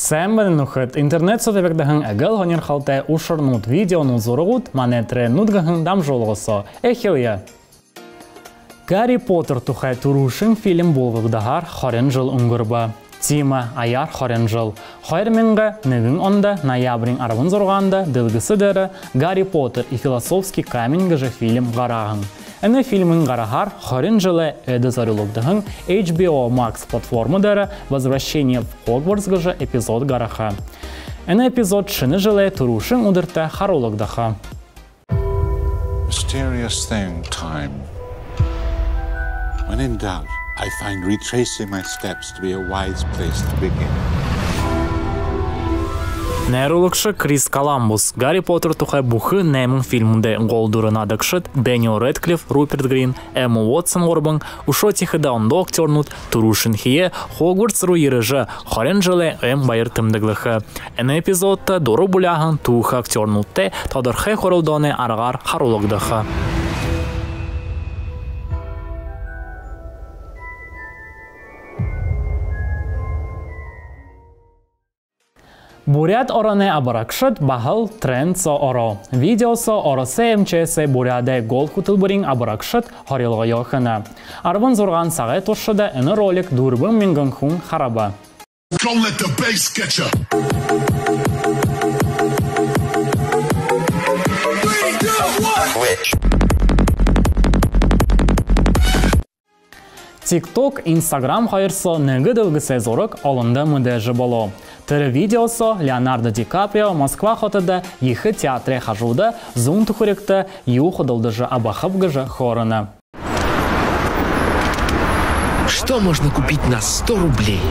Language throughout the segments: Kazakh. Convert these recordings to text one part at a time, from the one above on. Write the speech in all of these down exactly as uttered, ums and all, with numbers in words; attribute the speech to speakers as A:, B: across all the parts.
A: Сэмбэн нухат интернет сотебекдахан агал хонер халте ушарнут видеонут зорогут манетре нутгахан дамжолгосо. Эхилия. Гарри Поттер тухай турушин фильм болгдагар хорен жыл унгурба. Тима аяр хорен жыл. Хайрменга нэгин онда ноябрин арвын зорганда дылгысы дәрі Гарри Поттер и философский камень гажа фильм гарагын. Әне фильмін гарагар хорен жылы әді зарылыгдығын эйч би о Max платформы дәрі «Возвращение в Хогвартс» гажа эпизод гараха. Әне эпизод шыны жылы турушин удырта харулыгдаха.
B: Mysterious thing, time. When in doubt, I find retracing my steps to be a wise place to begin.
A: Нейрологшы Крис Коламбус Гарри Поттер тухай бухы нәмін фильмінде голдурын адықшыт Дэниел Рэдклифф, Руперт Грин, Эмма Уотсон орбың ушо тихыда ондо актернут турушын хие Хогвартс ру ережі хорен жылы эм байыр тымдыглыхы. Әне эпизодта дору буляғын туғы актернутте тадырхай хорылдоны арғар харулыгдыхы. Бурят оране абаракшыт бахал тренд со оро. Видео со оросе МЧС буряде гол кутылбырин абаракшыт хорилға йохана. Арвын зорған сағай тошыда әні ролик дурбын минган хун хараба. TikTok, Instagram хайырсо нәгі дылгысы зорық алында мүдәжі болу. Тірі видеосо Леонардо Ди Каприо Москва хотыда ехы театре хажуда зун тухуректі юху дылдыжы абахып гыжы хорына.
C: Что можно купить на сто рублей?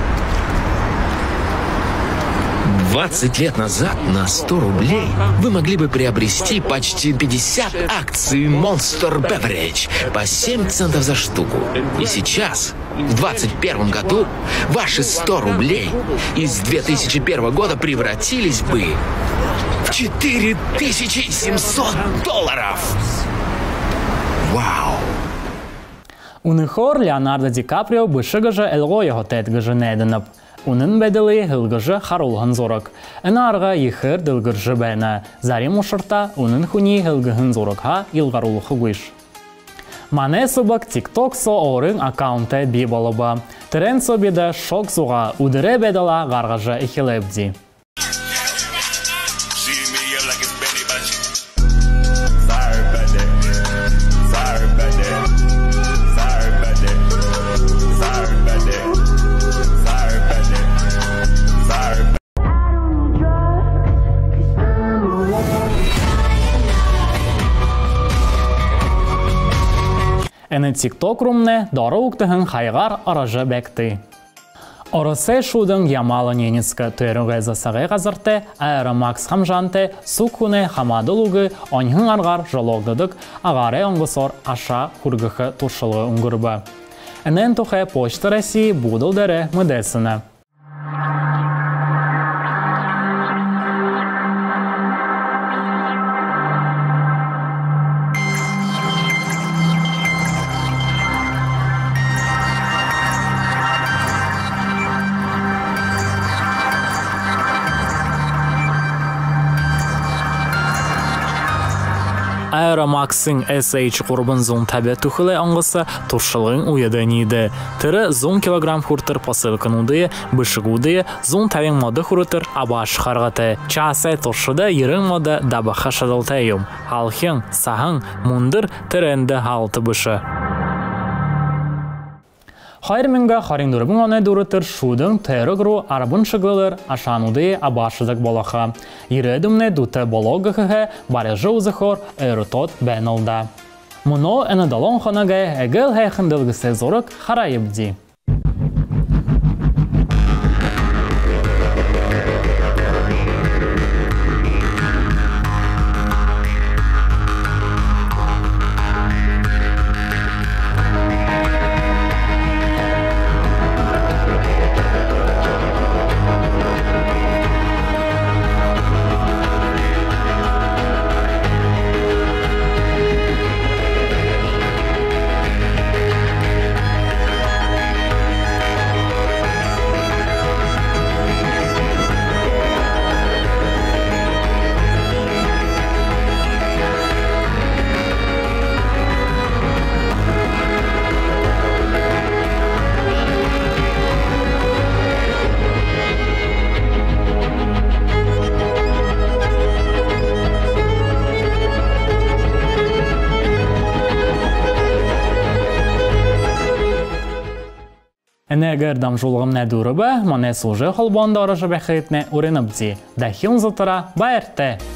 C: двадцать лет назад на сто рублей вы могли бы приобрести почти пятьдесят акций Monster Beverage по семь центов за штуку. И сейчас, в двадцать первом году, ваши сто рублей из две тысячи первого года превратились бы в четыре тысячи семьсот долларов. Вау!
A: Унихор Леонардо Ди Каприо бышы гыжы элго его тет гыжы нәдініп. Унын бәділі ғылғыжы харулғын зорық. Әні арға ехір дылғыржы бәйні. Зарим ұшырта унын хуни ғылғығын зорықға илғарулықы ғыш. Мане сұбық TikTok со орын аккаунты бі болыба. Түрен собеді шок зуға удыры бәділа ғарғыжы ихилепді. Әні TikTok румне дары уқтығын хайғар аражы бәкті. Орысы шудың ямалы ненецкі түрігі засағы ғазырты, әйірі Макс хамжанты, сұқуны хамадылығы оңғын арғар жолоғдыдық ағары оңғысор аша күргіқі тұшылығы ұңғырбы. Әнен тұқы Почта России бұдылдары мүдесіні. Айра Максың эс эйч құрбын зон табет тұқылы аңғысы тұршылығын уйадын еді. Түрі зон килограмм хүртір посылқын ұдыйы, бұшық ұдыйы, зон тәвен моды хүртір абаш қарғаты. Часай тұршыда ерін моды дабақа шадылтайым. Халқың, сағың, мұндыр түренді халты бұшы. Хайрменга хариндурбун аны дурытыр шудың тәрігру арабын шығылыр ашануды абашызық болаға. Иредімне дуты бологығығы барежы ұзықыр әрітот бәнілді. Мұно әні далон қонығы әгіл әйқындылғысы зорық харайыбды. Энегер дам жолығым нәдуры ба, мане служы холбонда орыжы бәхетіне үрініп ді. Дахилн зытыра бәйірті.